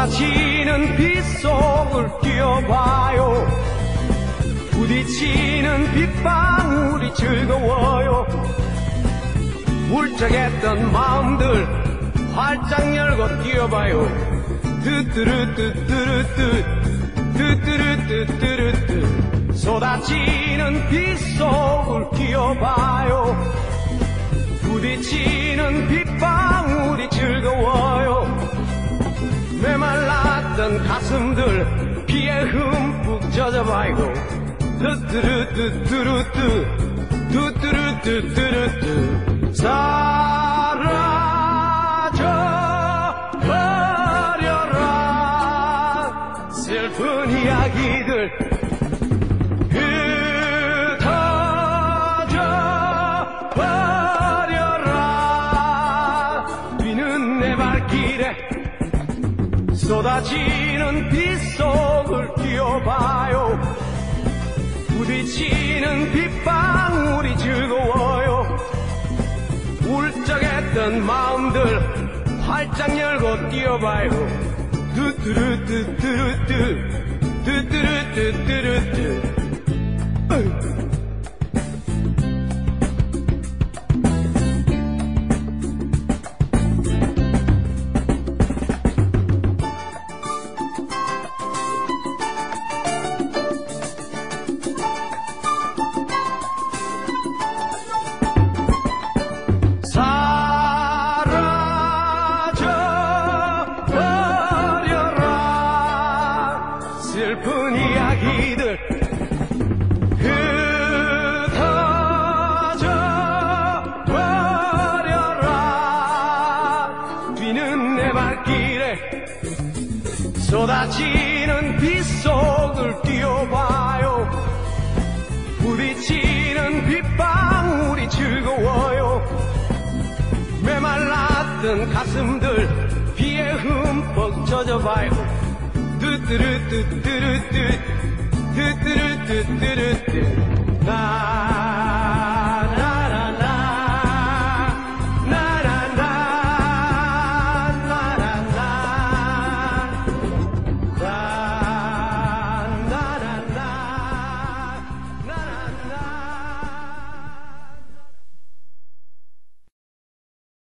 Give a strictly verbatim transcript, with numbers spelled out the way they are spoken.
쏟아지는 빗속을 뛰어봐요. 부딪히는 빗방울이 즐거워요. 울적했던 마음들 활짝 열고 뛰어봐요. 뚜뚜루뚜뚜루뚜 뚜뚜루뚜뚜루뚜 쏟아지는 빗속을 뛰어봐요. 부딪히는 빗방울이 즐거워요. 메말랐던 가슴들 피에 흠뻑 젖어봐요. 뚜뚜루뚜뚜루뚜 뚜뚜루뚜뚜루뚜 사라져버려라 슬픈 이야기들 흩어져버려라 뛰는 내 발길에 쏟아지는 빗속을 뛰어봐요. 부딪히는 빗방울이 즐거워요. 울적했던 마음들 활짝 열고 뛰어봐요. 뚜뚜루뚜뚜루뚜 뚜뚜루뚜뚜루뚜 슬픈 이야기들 흩어져버려라 뛰는 내 발길에 쏟아지는 빗속을 뛰어봐요. 부딪히는 빗방울이 즐거워요. 메말랐던 가슴들 피에 흠뻑 젖어봐요. 뚜뚜루뚜뚜루뚜 뚜뚜루뚜뚜루뚜 나